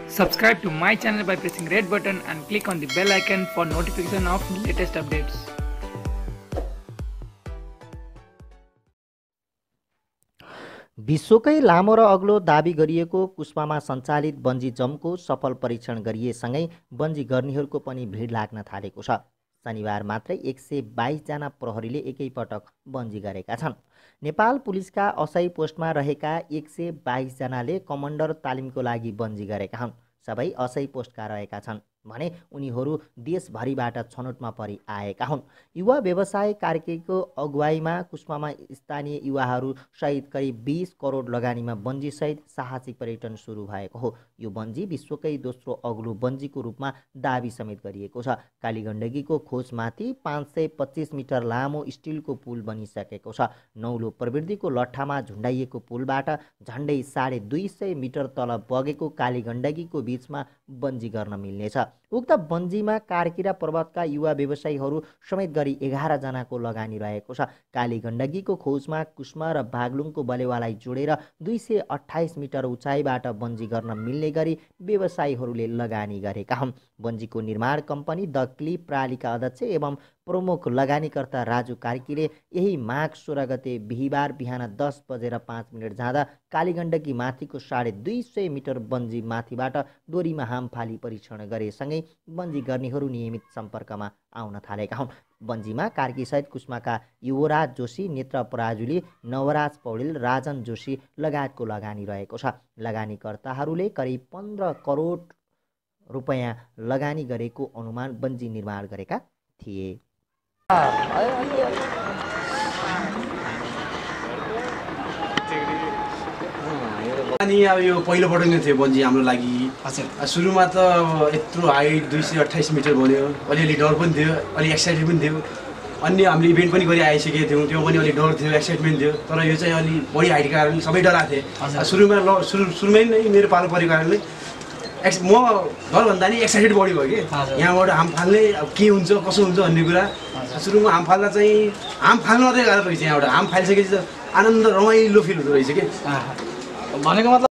Subscribe to my channel by pressing red button and click on the bell icon for notification of latest updates. विश्वकै लामो र अग्लो दाबी गरिएको कुस्मामा सञ्चालित बन्जी जम्पको सफल परीक्षण गरिएसँगै बन्जी गर्नेहरूको पनि भिड लाग्न थालेको छ। शनिबार मात्रै 122 जना प्रहरीले एकैपटक बन्जी गरेका छन्। नेपाल पुलिसका असै पोस्टमा रहेका 122 जनाले कमान्डर तालिमको लागि बन्जी गरेका हुन्। सबै असै पोस्टका रहेका छन् भने उनीहरू देशभरिबाट छनौटमा परि आएका हुन्। युवा व्यवसाय कार्कीको अगुवाईमा कुस्मामा स्थानीय युवाहरू सहित करिब 20 करोड लगानीमा बन्जी सहित साहसिक पर्यटन सुरु भएको हो। यो बन्जी विश्वकै दोस्रो अग्लो बन्जीको रूपमा दाबी समेत गरिएको छ। कालीगण्डकीको खोजमाथि 525 मिटर लामो स्टिलको पुल बनिसकेको छ। नौलो प्रवृत्तिको लट्ठामा झुन्डाइएको पुलबाट झन्डै 250 मिटर तल बगेको कालीगण्डकीको बीचमा बन्जी गर्न मिल्नेछ। उक्त बन्जीमा कार्की र पर्वतका युवा व्यवसायीहरू समेत गरी 11 जनाको लगानी रहेको छ। कालीगण्डकीको खोजमा कुस्मा र बागलुङको बलेवालाई जोडेर 228 मिटर उचाइबाट बन्जी गर्न मिल्ने गरी व्यवसायीहरूले लगानी गरेका हुन्। बन्जीको निर्माण कम्पनी द क्लिफ प्रालीका अध्यक्ष एवं प्रमुख लगानीकर्ता राजु कार्कीले यही माघ 16 गते बिहिबार बिहान 10:05 जाँदा कालीगण्डकी माथिको 250 मिटर बन्जी माथिबाट डोरीमा हाम फाली परीक्षण गरेसँगै बन्जी गर्नेहरू नियमित सम्पर्कमा आउन थालेका हुन्। बन्जीमा कार्की सहित कुस्माका युवराज जोशी, नेत्र पराजुली, नवराज पौडेल, राजन जोशी लगायतको लगानी रहेको छ। लगानीकर्ताहरूले करिब 15 करोड रुपैयाँ लगानी गरेको अनुमान बन्जी निर्माण गरेका थिए। अनि अब यो पहिलोपटक नै थियो बन्जी हाम्रो लागि। सुरुमा त यत्रो हाइट 228 मिटर बन्यो, अलिअलि डर पनि थियो, अलि एक्साइटेड पनि थियो। अन्य हामीले इभेन्ट पनि गरी आइसकेको थियौँ, त्यो पनि अलिक डर थियो, एक्साइटमेन्ट थियो। तर यो चाहिँ अलि बढी हाइटको कारणले सबै डराएको थिए। सुरुमा सुरुमै नै मेरो पालो परेको कारणले म डरभन्दा नि एक्साइटेड बढी भयो कि यहाँबाट हाम फाल्ने अब के हुन्छ कसो हुन्छ भन्ने कुरा। सुरुमा हाम फाल्दा चाहिँ हाम फाल्न मात्रै गाह्रो रहेछ। यहाँबाट हाम फालिसकेपछि त आनन्द रमाइलो फिल हुँदो रहेछ कि भनेको मतलब